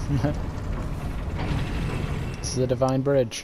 This is the Divine Bridge.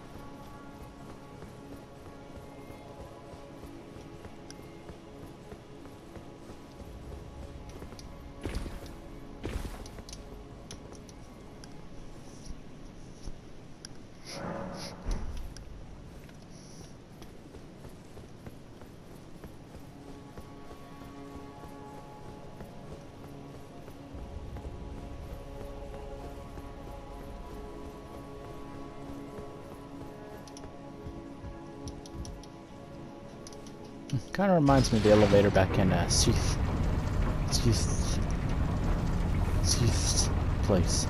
Kind of reminds me of the elevator back in Seath's place.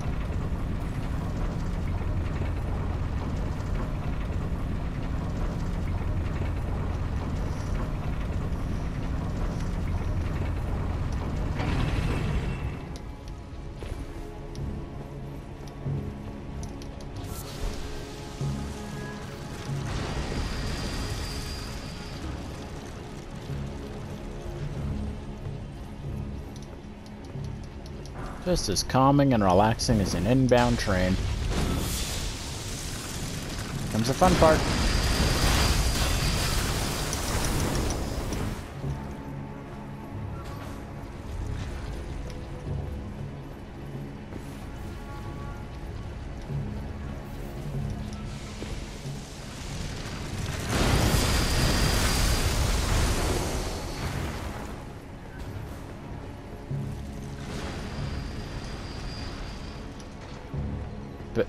Just as calming and relaxing as an inbound train. Comes the fun part. But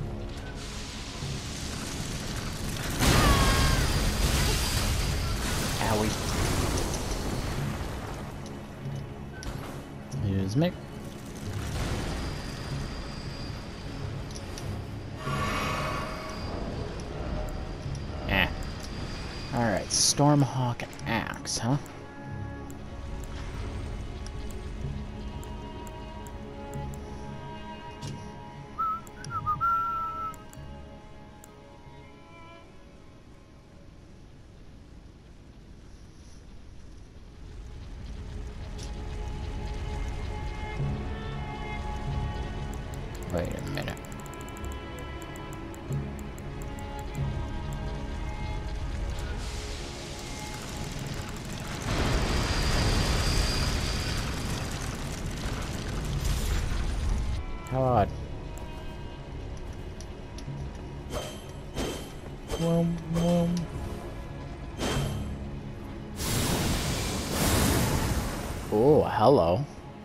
owie. Here's me. Alright, Stormhawk Axe, huh? Wait a minute. How odd. Whoom, whoom. Oh, hello.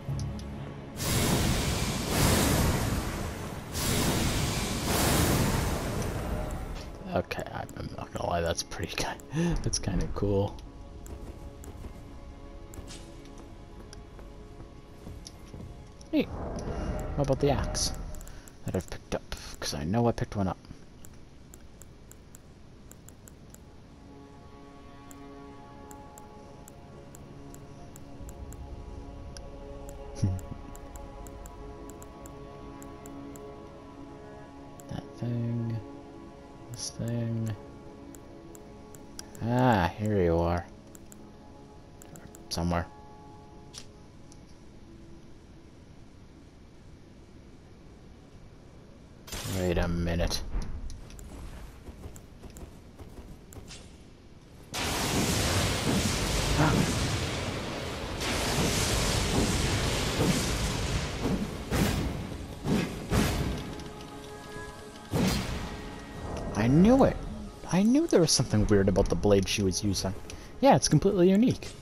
Okay, I'm not gonna lie, that's pretty good. That's kind of cool. Hey, how about the axe that I've picked up? Because I know I picked one up. That thing. This thing. Ah, here you are. Somewhere. Wait a minute. Ah. I knew it. I knew there was something weird about the blade she was using. Yeah, it's completely unique.